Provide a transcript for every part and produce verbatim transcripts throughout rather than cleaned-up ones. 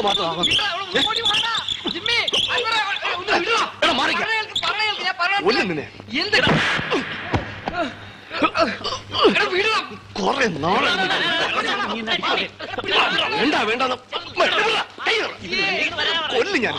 മാത്രം കൊറേ നാളെ വേണ്ട വേണ്ട കൊല്ലു ഞാൻ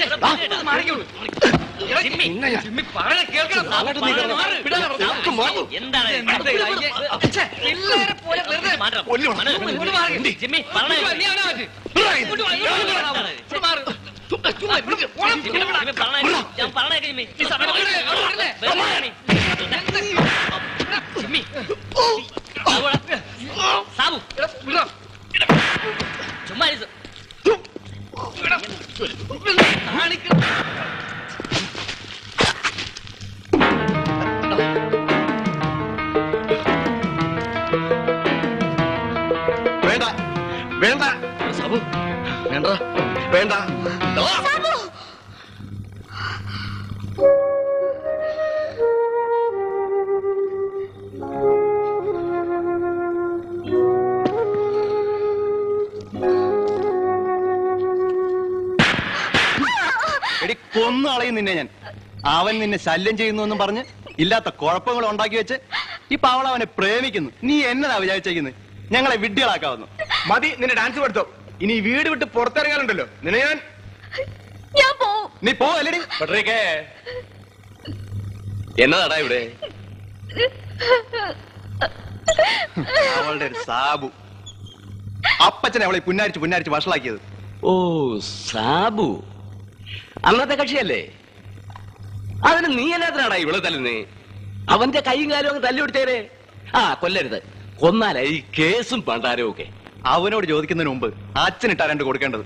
വേണ്ട വേണ്ട സാബു വേണ്ട വേണ്ട എടി കൊന്നാളയും നിന്നെ ഞാൻ. അവൻ നിന്നെ ശല്യം ചെയ്യുന്നു എന്നും പറഞ്ഞ് ഇല്ലാത്ത കുഴപ്പങ്ങൾ ഉണ്ടാക്കി വെച്ച് ഇപ്പൊ അവൾ അവനെ പ്രേമിക്കുന്നു. നീ എന്നതാ വിചാരിച്ചേക്കുന്നത്? ഞങ്ങളെ വിഡ്ഢികളാക്കാവുന്നു. മതി നിന്നെ ഡാൻസ് പഠിത്തോ. ഇനി വീട് വിട്ട് പുറത്തിറങ്ങാനുണ്ടല്ലോ നിന്നെ ഞാൻ. നീ പോവല്ലേടി? എന്നതാടാ ഇവിടെ? അവളുടെ ഒരു സാബു അപ്പച്ചനെ അവളെ പുന്നാരിച്ച് പുന്നാരിച്ച് വഷളാക്കിയത്. ഓ സാബു അന്നത്തെ കക്ഷിയല്ലേ? അതിന് നീ എന്നാത്തിനാടാ ഇവിടെ തല്ലുന്നേ? അവന്റെ കൈയും കാലും അങ്ങ് തല്ലി കൊടുത്തേരെ. ആ കൊല്ലരുത്, കൊന്നാലായി കേസും പണ്ടാരവും ഒക്കെ. അവനോട് ചോദിക്കുന്നതിന് മുമ്പ് അച്ഛനിട്ടാ രണ്ട് കൊടുക്കേണ്ടത്.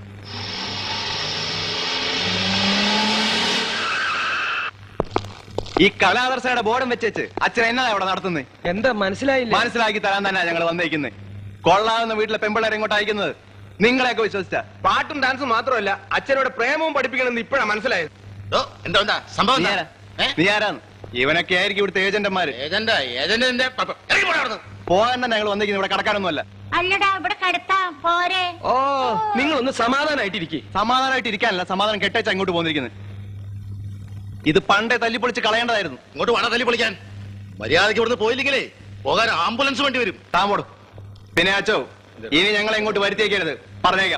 ഈ കലാദർശനയുടെ ബോർഡും വെച്ചേച്ച് അച്ഛൻ എന്നതാ അവിടെ നടത്തുന്നത്? എന്താ മനസ്സിലായില്ല? മനസ്സിലാക്കി തരാൻ തന്നെ ഞങ്ങൾ വന്നേക്കുന്നത്. കൊള്ളാവുന്ന വീട്ടിലെ പെമ്പിള്ളേരെ ഇങ്ങോട്ട് അയക്കുന്നത് നിങ്ങളെയൊക്കെ വിശ്വസിച്ച. പാട്ടും ഡാൻസും മാത്രമല്ല അച്ഛനോട് പ്രേമവും പഠിപ്പിക്കണമെന്ന് ഇപ്പഴാ മനസ്സിലായത്. എന്താ സംഭവം? നീ ആരാന്ന്? ഇവനൊക്കെ ആയിരിക്കും ഇവിടുത്തെ ഏജന്റന്മാര്. ഏജന്റ് ഏജന്റിന്റെ പോകാൻ തന്നെ ഞങ്ങൾ വന്നിരിക്കുന്നത് ഇവിടെ കടക്കാനൊന്നുമല്ല. അല്ലടാ ഇവിടെ കടത്താം പോരെ. ഓ നിങ്ങളൊന്ന് സമാധാനായിട്ടിരിക്കും. സമാധാനമായിട്ട് ഇരിക്കാനല്ല, സമാധാനം കെട്ടേച്ച അങ്ങോട്ട് പോന്നിരിക്കുന്നത്. ഇത് പണ്ടേ തല്ലിപ്പൊളിച്ച് കളയേണ്ടതായിരുന്നു. ഇങ്ങോട്ട് വേണം തല്ലി പൊളിക്കാൻ. മര്യാദയ്ക്ക് ഇവിടുന്ന് പോയില്ലെങ്കിലേ പോകാൻ ആംബുലൻസ് വേണ്ടി വരും. താമോടും. പിന്നെ അച്ചോ ഇനി ഞങ്ങളെ ഇങ്ങോട്ട് വരുത്തിയേക്കരുത്, പറഞ്ഞേക്കാം.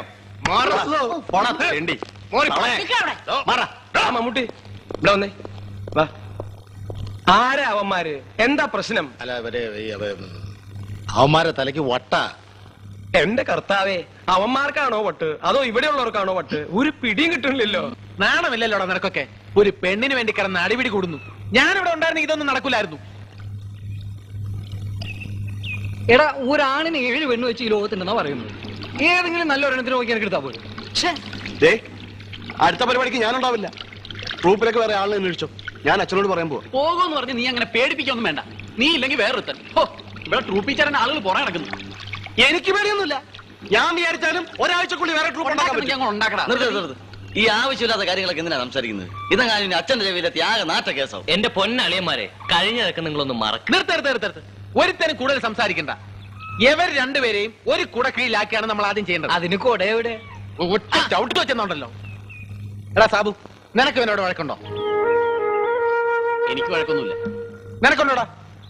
മമ്മൂട്ടി ഇവിടെ വന്നേ. ആരാ അവന്മാര്? എന്താ പ്രശ്നം? അല്ല അവന്മാരെ തലയ്ക്ക് വട്ട. എന്റെ കർത്താവേ, അവന്മാർക്കാണോ വട്ട് അതോ ഇവിടെ ഉള്ളവർക്കാണോ വട്ട്? ഒരു പിടിയും കിട്ടണില്ലല്ലോ. നാണമില്ലല്ലോടാ നിനക്കൊക്കെ. ഒരു പെണ്ണിന് വേണ്ടി കിടന്ന് അടിപിടി കൂടുന്നു. ഞാനിവിടെ ഉണ്ടായിരുന്നെങ്കിൽ ഇതൊന്നും നടക്കൂലായിരുന്നു. എടാ ഒരാണിന് ഏഴ് പെണ്ണ് വെച്ച് ഈ ലോകത്തുണ്ടെന്നാ പറയുന്നത്. ഏതെങ്കിലും നല്ലൊരെണ്ണത്തിന് നോക്കി എനിക്ക് എടുത്താൽ പോലും. അടുത്ത പരിപാടിക്ക് ഞാനുണ്ടാവില്ല. ഗ്രൂപ്പിലേക്ക് വേറെ ആളിനെ അന്വേഷിച്ചോ. ഞാൻ അച്ഛനോട് പറയാൻ പോവാ. പോകുമെന്ന് പറഞ്ഞ് നീ അങ്ങനെ പേടിപ്പിക്കൊന്നും വേണ്ട. നീ ഇല്ലെങ്കിൽ വേറൊരുത്തൻ. ഓ ഇവിടെ ട്രൂപ്പിൽ ചേരാൻ ആളുകൾ പുറകെ നടക്കുന്നു. എനിക്ക് പേടിയൊന്നുമില്ല. ഞാൻ വിചാരിച്ചാലും ഒരാഴ്ചക്കുള്ളിൽ വേറെ ട്രൂപ്പ് ഉണ്ടാക്കണം. ഈ ആവശ്യമില്ലാത്ത കാര്യങ്ങളൊക്കെ എന്തിനാ സംസാരിക്കുന്നത്? ഇതെങ്ങാനും അച്ഛന്റെ ചെവിയിലെത്തി ആകെ നാറ്റ കേസാവും. എന്റെ പൊന്നളിയന്മാരെ, കഴിഞ്ഞതൊക്കെ നിങ്ങളൊന്നും മറക്കും. നിർത്തരുത്. ഒരുത്തനും കൂടുതൽ സംസാരിക്കണ്ട. ഇവർ രണ്ടുപേരെയും ഒരു കുട കീഴിലാക്കിയാണ് നമ്മൾ ആദ്യം ചെയ്യേണ്ടത്. അതിന് കൊട എവിടെ? ഒറ്റ ചവിട്ട് വെച്ചെന്നുണ്ടല്ലോ. എടാ സാബു, നിനക്ക് ഇവനോട് വഴക്കുണ്ടോ? എനിക്ക് വഴക്കൊന്നുമില്ല. നിനക്കുണ്ടോടാ?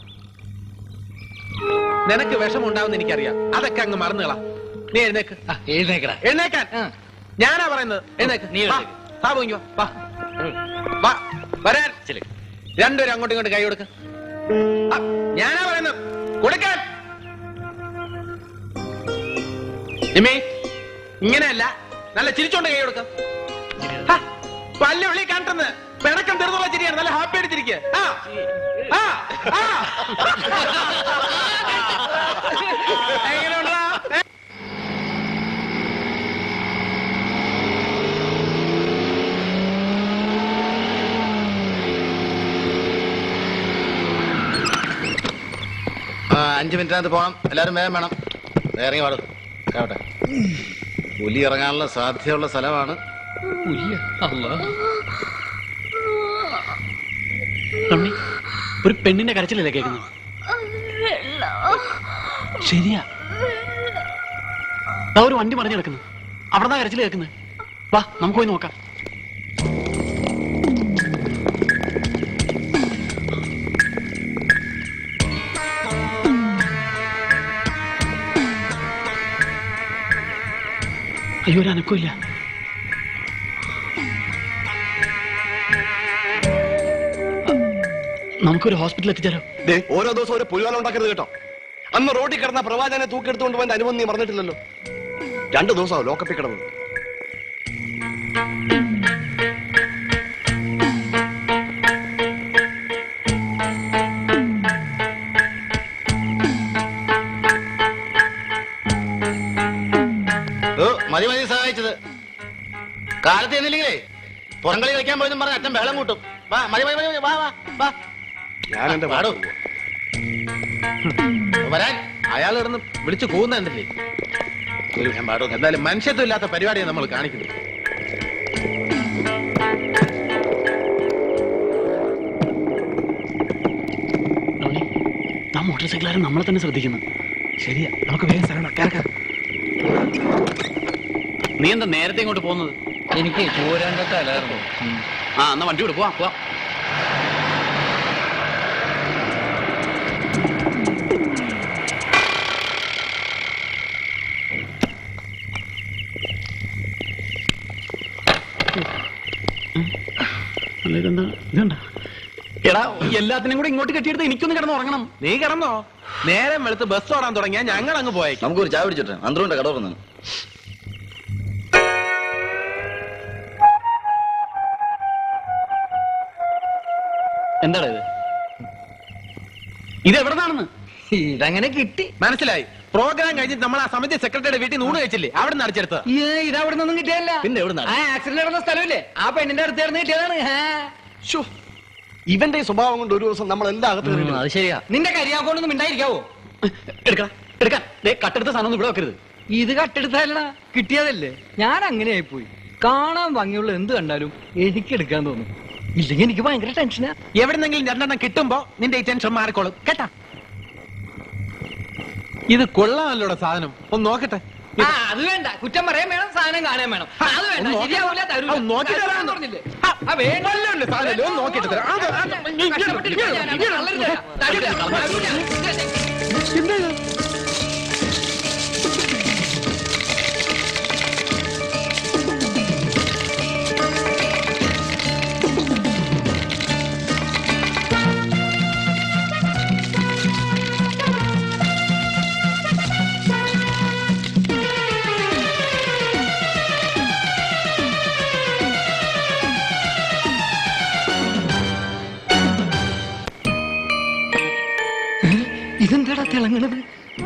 നിനക്ക് വിഷമം ഉണ്ടാവുന്ന എനിക്കറിയാം. അതൊക്കെ അങ്ങ് മറന്നുകളാ. നീ എഴുന്നേക്ക്. എഴുന്നേക്കടാ. എഴുന്നേക്കാൻ ഞാനാ പറയുന്നത്. എഴുന്നേക്ക്. നീ സാബു ഇങ്ങോ വാ. വരാൻ. രണ്ടുപേരും അങ്ങോട്ടും ഇങ്ങോട്ടും കൈ കൊടുക്ക. ഞാനാ പറയുന്നത് കൊടുക്കാൻ. നിമേ ഇങ്ങനെയല്ല, നല്ല ചിരിച്ചോണ്ട് കൈ കൊടുക്ക. പല്ല് വിളി കാട്ടുന്നത് പിണക്കം തീർന്നുള്ള ചിരിയാണ്. നല്ല ഹാപ്പി അടിച്ചിരിക്കുക. എങ്ങനെയുണ്ടാ? അഞ്ചു മിനിറ്റിനകത്ത് പോകണം. എല്ലാരും വേഗം വേണം. ഇറങ്ങി പാടും കേട്ടെ. പുലി ഇറങ്ങാനുള്ള സാധ്യതയുള്ള സ്ഥലമാണ്. ഒരു പെണ്ണിന്റെ കരച്ചിലല്ലേ കേൾക്കുന്നു? ശരിയാ, ഒരു വണ്ടി മറിഞ്ഞു കിടക്കുന്നു. അവിടെ നിന്നാ കരച്ചിൽ കേൾക്കുന്നത്. വാ നമുക്ക് പോയി നോക്കാം. അയ്യോ, ഒരു അനക്കമില്ല. നമുക്കൊരു ഹോസ്പിറ്റലിൽ എത്തിച്ചാലോ? ഓരോ ദിവസം ഒരു പുലിവാലം ഉണ്ടാക്കരുത് കേട്ടോ. അന്ന് റോഡിൽ കിടന്ന പ്രവാചകനെ തൂക്കിയെടുത്തുകൊണ്ട് പോയി അനുഭവം നീ മറന്നിട്ടില്ലല്ലോ. രണ്ടു ദിവസമാവും ലോക്കപ്പിൽ കിടന്നത്. മതി മതി സഹായിച്ചത്. കാലത്ത് എന്നില്ലെങ്കിലേ പുറംകളി കളിക്കാൻ പോയെന്നും പറഞ്ഞ അച്ഛൻ ബഹളം കൂട്ടും. വാ മതി മതി മതി വാ വാ വാ. ഞാൻ എന്റെ പാടൂ വരാൻ. അയാൾ കിടന്ന് വിളിച്ചു പോകുന്നുണ്ടല്ലേ. ഞാൻ പാടൂ. എന്തായാലും മനുഷ്യത്വം ഇല്ലാത്ത പരിപാടിയാണ് നമ്മൾ കാണിക്കുന്നത്. ആ മോട്ടോർ സൈക്കിളുകാരൻ നമ്മളെ തന്നെ ശ്രദ്ധിക്കുന്നു. ശരിയാ, നമുക്ക് വേഗം സ്ഥലം കേൾക്കാം. നീ എന്താ നേരത്തെ ഇങ്ങോട്ട് പോകുന്നത്? എനിക്ക് ചോരണ്ടത്തെ അലായിരുന്നു. ആ എന്നാ വണ്ടി വിട്, പോവാ പോവാ. ഇതെന്താ ഇതെന്താ എടാ, എല്ലാത്തിനും കൂടെ ഇങ്ങോട്ട് കെട്ടിയെടുത്ത് എനിക്കൊന്ന് കിടന്ന് ഉറങ്ങണം. നീ കിടന്നോ? നേരം വെളുത്ത് ബസ് ഓടാൻ തുടങ്ങിയാ ഞങ്ങൾ അങ്ങ് പോയേക്കും. നമുക്കൊരു ചായ പിടിച്ചിട്ട് അന്തരൂന്റെ കട തുറന്നു. എന്താടാ ഇത്? ഇത് എവിടെന്നാണെന്ന്? ഇതങ്ങനെ കിട്ടി. മനസ്സിലായി. പ്രോഗ്രാം കഴിഞ്ഞിട്ട് നമ്മൾ ആ സമിതി സെക്രട്ടറിയുടെ വീട്ടിൽ നൂണ് കഴിച്ചില്ലേ, അവിടെ നിന്ന് അടിച്ചെടുത്തത്. ഇത് അവിടെ നിന്നൊന്നും കിട്ടിയല്ല. പിന്നെ എവിടെ ആ ആക്സിഡന്റ് നടന്ന സ്ഥലമില്ലേ, ആ പെണ്ണിന്റെ അടുത്ത് ചേർന്ന് കിട്ടിയതാണ്. ഇവന്റെ സ്വഭാവം കൊണ്ട് ഒരു ദിവസം നമ്മൾ എല്ലാ അകത്ത് അത് ശരിയാ. നിന്റെ കരിയാക്കൊണ്ടൊന്നും മിണ്ടായിരിക്കാവോ? എടുക്കാം എടുക്കാം. കട്ടെടുത്ത സാധനം ഒന്നും ഇവിടെ വെക്കരുത്. ഇത് കട്ടെടുത്തല്ല, കിട്ടിയതല്ലേ. ഞാൻ അങ്ങനെ ആയിപ്പോയി. കാണാൻ ഭംഗിയുള്ള എന്ത് കണ്ടാലും എനിക്ക് എടുക്കാൻ തോന്നും. ഇല്ലെങ്കിൽ എനിക്ക് ഭയങ്കര ടെൻഷനാ. എവിടെന്നെങ്കിലും രണ്ടെണ്ണം കിട്ടുമ്പോ നിന്റെ ഈ ടെൻഷൻ മാറിക്കോളും കേട്ടാ. ഇത് കൊള്ളാമല്ലോടെ സാധനം, ഒന്ന് നോക്കട്ടെ. ആ അത് വേണ്ട, കുറ്റം പറയാൻ വേണം, സാധനം കാണാൻ വേണം. അത് വേണ്ട, ശരിയാവൂല, തരൂല. തരൂലാന്ന് പറഞ്ഞില്ലേ? ആ, വേണ്ട. സാധനം ഒന്ന് നോക്കിട്ട് തരാം. അത് അത് കഷ്ടപ്പെട്ടിരിക്കാൻ ഞാൻ, അത് നല്ലൊരു തരാം. തരൂല, തരൂല. ഇതെന്താടാ തിളങ്ങണത്?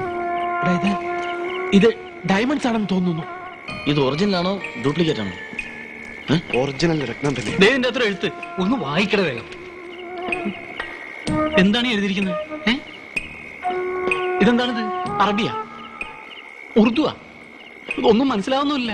ഇത് ഡയമണ്ട്സ് ആണെന്ന് തോന്നുന്നു. ഇത് ഒറിജിനൽ ആണോ ഡ്യൂപ്ലിക്കേറ്റ് ആണോ? ഒറിജിനൽ രത്നം തന്നെ. ദേവിന്റെ അത്ര എഴുത്ത് ഒന്ന് വായിക്കട വേഗം. എന്താണ് ഈ എഴുതിയിരിക്കുന്നത്? ഏ ഇതെന്താണിത്? അറബിയാ? ഉറുദുവാ? ഒന്നും മനസ്സിലാവുന്നില്ല.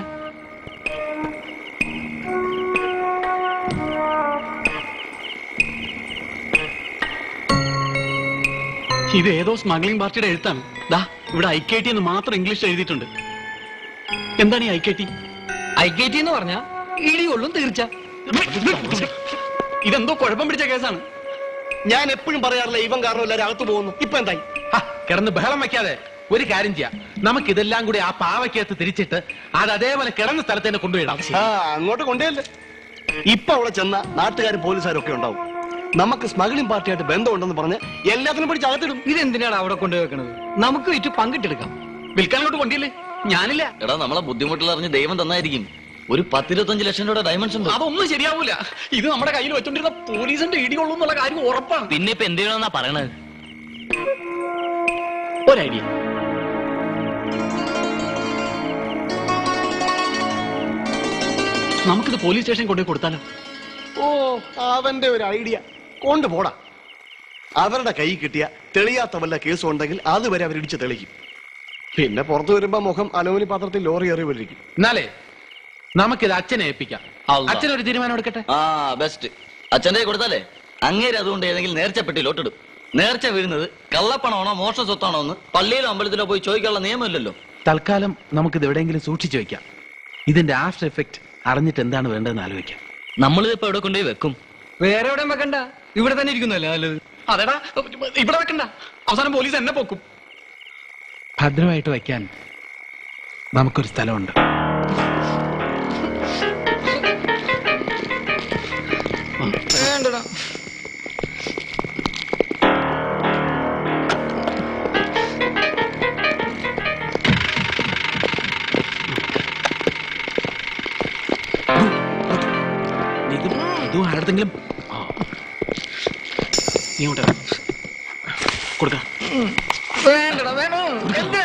ഇത് ഏതോ സ്മഗ്ലിംഗ് പാർട്ടിയുടെ എഴുത്താണ്. ദാ ഇവിടെ ഐ കെ ടി എന്ന് മാത്രം ഇംഗ്ലീഷ് എഴുതിയിട്ടുണ്ട്. എന്താണ് ഈ I K T? I K T എന്ന് പറഞ്ഞാ ഇടികൊള്ളും തീർച്ച. ഇതെന്തോ കുഴപ്പം പിടിച്ച കേസാണ്. ഞാൻ എപ്പോഴും പറയാറില്ല ഇവൻ കാരണം എല്ലാവരും അകത്ത് പോകുന്നു. ഇപ്പൊ എന്തായി? കിടന്ന് ബഹളം വെക്കാതെ ഒരു കാര്യം ചെയ്യാം. നമുക്ക് ഇതെല്ലാം കൂടി ആ പാവയ്ക്കകത്ത് തിരിച്ചിട്ട് അത് അതേപോലെ കിടന്ന സ്ഥലത്ത് തന്നെ കൊണ്ടുപോയിടാം. ആ അങ്ങോട്ട് കൊണ്ടുപോയല്ലേ. ഇപ്പൊ അവിടെ ചെന്ന നാട്ടുകാരും പോലീസുകാരും ഒക്കെ ഉണ്ടാവും. നമുക്ക് സ്മഗ്ലിംഗ് പാർട്ടിയായിട്ട് ബന്ധമുണ്ടെന്ന് പറഞ്ഞ് എല്ലാത്തിനും പിടിച്ച് അകത്തിടും. ഇതെന്തിനാണ് അവിടെ കൊണ്ടുവെക്കണത്? നമുക്ക് വിറ്റ് പങ്കിട്ടെടുക്കാം. വിൽക്കാനോട്ട് കൊണ്ടില്ലേ? ഞാനില്ല. എടാ നമ്മളെ ബുദ്ധിമുട്ടിൽ അറിഞ്ഞ് ദൈവം തന്നായിരിക്കും. ഒരു പത്തിരുപത്തഞ്ച് ലക്ഷം രൂപയുടെ ഡയമണ്ട്സ് ഉണ്ട്. അതൊന്നും ശരിയാവൂല. ഇത് നമ്മുടെ കയ്യിൽ വെച്ചോണ്ടിരുന്ന പോലീസിന്റെ ഇടികൊള്ളൂ എന്നുള്ള കാര്യം ഉറപ്പാണ്. പിന്നെ ഇപ്പൊ എന്ത് ചെയ്യണമെന്നാ പറയണത്? ഒരു ഐഡിയ. നമുക്കിത് പോലീസ് സ്റ്റേഷൻ കൊണ്ടുപോയി കൊടുത്താലോ? ഓ അവന്റെ ഒരു ഐഡിയ. കൊണ്ടുപോടാ. അവരുടെ കൈ കിട്ടിയ തെളിയാത്ത വല്ല കേസും ഉണ്ടെങ്കിൽ അതുവരെ അവരിടിച്ച് തെളിക്കും. പിന്നെ പുറത്തു വരുമ്പോ മുഖം അലോമനി പാത്രത്തിൽ ലോറി എറി വരിക്കും. എന്നാലേ നമുക്കിത് അച്ഛനെ ഏൽപ്പിക്കാം. അച്ഛനൊരു തീരുമാനം എടുക്കട്ടെ. ആ ബെസ്റ്റ്. അച്ഛൻ്റെ കൊടുത്താലേ അങ്ങേര് അതുകൊണ്ട് ഏതെങ്കിലും നേർച്ചപ്പെട്ടി ലോട്ടിടും. നേർച്ച വീഴുന്നത് കള്ളപ്പണമാണോ മോഷണ സ്വത്താണോ എന്ന് പള്ളിയിലോ അമ്പലത്തിലോ പോയി ചോദിക്കാനുള്ള നിയമമില്ലല്ലോ. തൽക്കാലം നമുക്കിത് എവിടെയെങ്കിലും സൂക്ഷിച്ചു വെക്കാം. ഇതിന്റെ ആഫ്റ്റർ എഫക്ട് അറിഞ്ഞിട്ട് എന്താണ് വേണ്ടതെന്ന് ആലോചിക്കാം. നമ്മളിത് ഇപ്പൊ എവിടെ കൊണ്ടുപോയി വെക്കും? വേറെ എവിടെയും വെക്കണ്ട, ഇവിടെ തന്നെ ഇരിക്കുന്നല്ലേ നല്ലത്. അതെടാ, ഇവിടെ വെക്കണ്ട, അവസാനം പോലീസ് എന്നെ പോക്കും. ഭദ്രമായിട്ട് വയ്ക്കാൻ നമുക്കൊരു സ്ഥലമുണ്ട്. വേണ്ടടാ. ഇതും ആരുടെങ്കിലും നീ ഇങ്ങോട്ട് കൊടുക്ക. വേണ്ടടാ, വേണോ? എന്താ?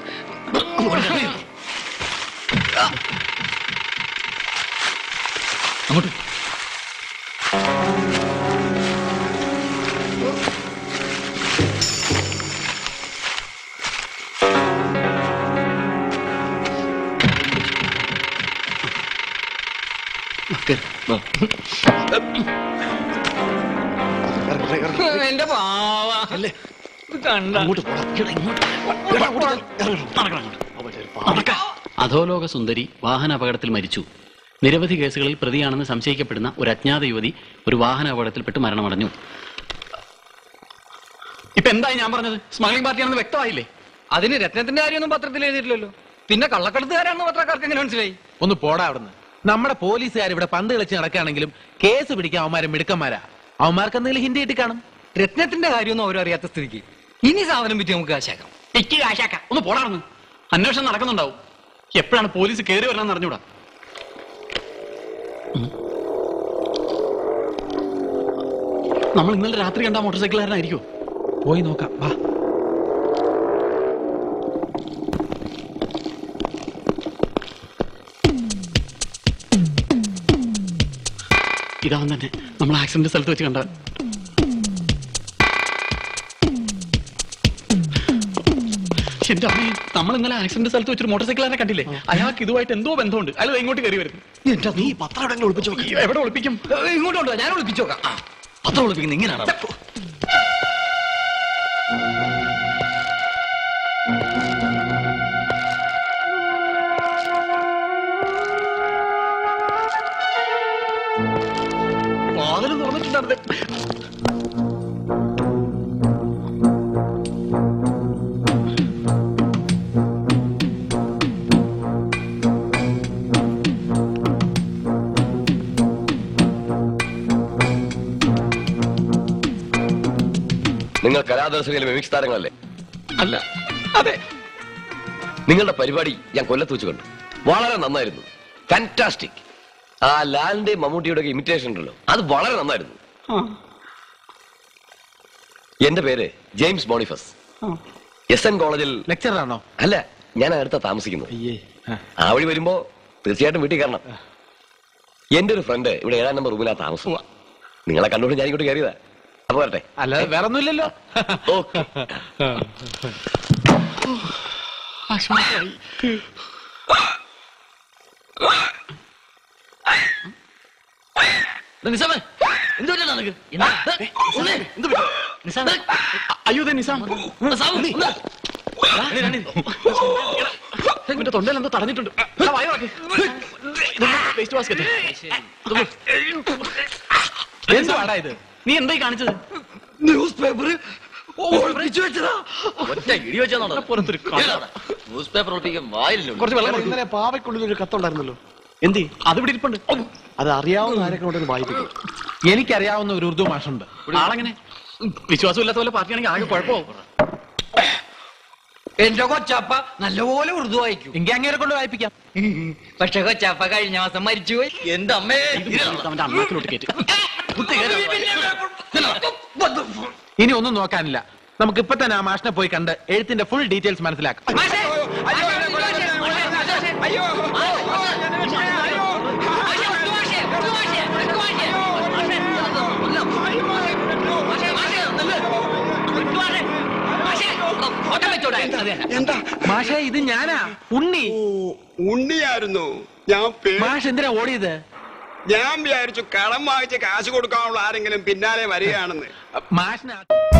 അങ്ങോട്ട് എന്റെ പാവ കണ്ട. അധോലോക സുന്ദരി വാഹന അപകടത്തിൽ മരിച്ചു. നിരവധി കേസുകളിൽ പ്രതിയാണെന്ന് സംശയിക്കപ്പെടുന്ന ഒരു അജ്ഞാത യുവതി ഒരു വാഹന അപകടത്തിൽപ്പെട്ട് മരണമടഞ്ഞു. ഇപ്പൊ എന്തായി ഞാൻ പറഞ്ഞത്? സ്മഗ്ലിംഗ് പാർട്ടിയാണെന്ന് വ്യക്തമായില്ലേ? അതിന് രത്നത്തിന്റെ കാര്യമൊന്നും പത്രത്തിൽ എഴുതിയിട്ടില്ലല്ലോ. പിന്നെ കള്ളക്കടത്തുകാരാണെന്ന് പത്രക്കാർക്ക് എങ്ങനെ മനസ്സിലായി? ഒന്ന് പോടാ അവിടുന്ന്. നമ്മുടെ പോലീസുകാർ ഇവിടെ പന്ത് കളിച്ച് നടക്കുകയാണെങ്കിലും കേസ് പിടിക്കാൻ അവന്മാരെ മിടുക്കന്മാരാ. അവന്മാർക്ക് എന്തെങ്കിലും ഹിന്ദി കിട്ടി കാണും. രത്നത്തിന്റെ കാര്യമൊന്നും അവരും അറിയാത്ത സ്ഥിതിക്ക് ഇനി സാധനം പറ്റി നമുക്ക് കാശാക്കാം. എനിക്ക് കാശാക്കാം. ഒന്ന് പോടാർന്ന്. അന്വേഷണം നടക്കുന്നുണ്ടാവും. എപ്പോഴാണ് പോലീസ് കയറി വരണമെന്ന് അറിഞ്ഞൂടാ. നമ്മൾ ഇന്നലെ രാത്രി കണ്ട മോട്ടോർ സൈക്കിളുകാരനായിരിക്കും. പോയി നോക്കാം, വാ. ഇതാവൻ തന്നെ നമ്മൾ ആക്സിഡന്റ് സ്ഥലത്ത് വെച്ച് കണ്ട. എന്റെ അമ്മയെ, നമ്മൾ ഇന്നലെ ആക്സിഡന്റ് സ്ഥലത്ത് വെച്ചൊരു മോട്ടോർ സൈക്കിളിനെ കണ്ടില്ലേ? അയാൾക്ക് ഇതുമായിട്ട് എന്തോ ബന്ധമുണ്ട്. അയാൾ ഇങ്ങോട്ട് കയറി വരുന്നു. നീ പത്രം എവിടെയെങ്കിലും ഒളിപ്പിച്ചു നോക്കി. എവിടെ ഒളിപ്പിക്കും? ഇങ്ങോട്ട് കൊണ്ടുവാ, ഞാൻ ഒളിപ്പിച്ചു നോക്കാം. പത്രം ഒളിപ്പിക്കുന്നത് ഇങ്ങനെയാണോ? വാതിലും തുറന്നിട്ടുണ്ടായിരുന്നേ. നിങ്ങൾ കലാദർശകയിലെ മിമിക്സ് താരങ്ങളല്ലേ? അല്ല, അതെ. നിങ്ങളുടെ പരിപാടി ഞാൻ കൊല്ലത്ത് വെച്ച് കണ്ടു. വളരെ നന്നായിരുന്നു. ഫാന്റാസ്റ്റിക്. ആ ലാലിന്റെ മമ്മൂട്ടിയുടെ ഇമിറ്റേഷൻ ഉണ്ടല്ലോ, അത് വളരെ നന്നായിരുന്നു. എന്റെ പേര് ജെയിംസ് ബോണിഫസ്. എസ് എൻ കോളേജിൽ ലെക്ചറർ ആണോ? അല്ല, ഞാൻ അടുത്ത താമസിക്കുന്നു. ആ വഴി വരുമ്പോ തീർച്ചയായിട്ടും വീട്ടിൽ കയറണം. എന്റെ ഒരു ഫ്രണ്ട് ഇവിടെ ഏഴാം നമ്പർ റൂമിലാ താമസം. നിങ്ങളെ കണ്ടുകൊണ്ട് ഞാൻ ഇങ്ങോട്ട് കയറിയതാ. അപ്പൊ വരട്ടെ. അല്ലാതെ വേറെ ഒന്നുമില്ലല്ലോ. ഓക്കെ. അയ്യോ, നിസാം എന്റെ തൊണ്ടയിൽ എന്തോ തടഞ്ഞിട്ടുണ്ട്. Waste basket. എന്തുവാടാ ഇത്? നീ എന്തായി കാണിച്ചത്? ന്യൂസ് പേപ്പർ ഒളിപ്പിച്ചു വെച്ചതാ. ഒറ്റ ഇടി വെച്ചാ ന്യൂസ് പേപ്പർ ഒളിപ്പിക്കാൻ വായില്ലോ. കുറച്ച് വെള്ളം കൊടുക്കും. ഇന്നലെ പാവയ്ക്കുള്ളിൽ ഒരു കത്തുണ്ടായിരുന്നല്ലോ. എന്തി? അത് ഇവിടെ ഇരിപ്പുണ്ട്. അത് അറിയാവുന്ന ആരൊക്കെ കൊണ്ടൊന്ന് വായിപ്പിക്കും. എനിക്കറിയാവുന്ന ഒരു ഉറുദു മാഷുണ്ട്. ആളെങ്ങനെ? വിശ്വാസം ഇല്ലാത്ത പോലെ പാർട്ടിയാണെങ്കിൽ ആകെ കുഴപ്പമാവും. എന്റെ കൊച്ചാപ്പ നല്ലപോലെ ഉറുദു വായിക്കും. എങ്കിൽ അങ്ങേരെ കൊണ്ട് വായിപ്പിക്കാം. പക്ഷെ കൊച്ചാപ്പ കഴിഞ്ഞ മാസം മരിച്ചുപോയി. എന്റെ അമ്മേ, അവന്റെ അണ്ണാക്കിലോട്ട് കയറ്റി. ഇനി ഒന്നും നോക്കാനില്ല. നമുക്ക് ഇപ്പൊ തന്നെ ആ മാഷിനെ പോയി കണ്ട് എഴുത്തിന്റെ ഫുൾ ഡീറ്റെയിൽസ് മനസ്സിലാക്കാം. മാഷേ, ഇത് ഞാനാ, ഉണ്ണി. ഉണ്ണിയായിരുന്നു ഞാൻ. മാഷ് എന്തിനാ ഓടിയത്? ഞാൻ വിചാരിച്ചു കടം വാങ്ങിച്ച് കാശ് കൊടുക്കാനുള്ള ആരെങ്കിലും പിന്നാലെ വരികയാണെന്ന്. മാഷിന്